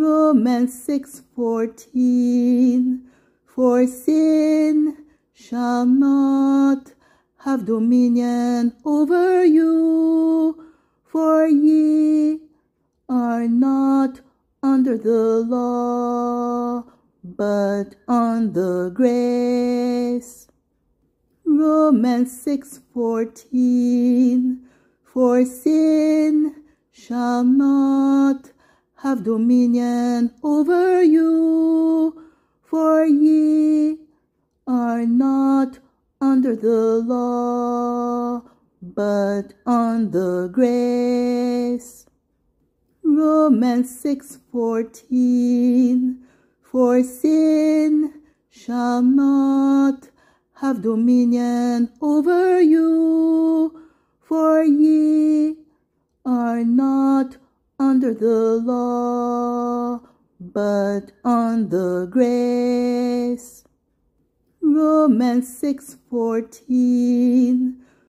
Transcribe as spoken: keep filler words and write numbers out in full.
Romans six fourteen. For sin shall not have dominion over you, for ye are not under the law, but under grace. Romans six fourteen. For sin shall not have dominion over you, for ye are not under the law, but under grace. Romans six fourteen. For sin shall not have dominion over you, for ye are not under the law, but under grace. Romans six fourteen.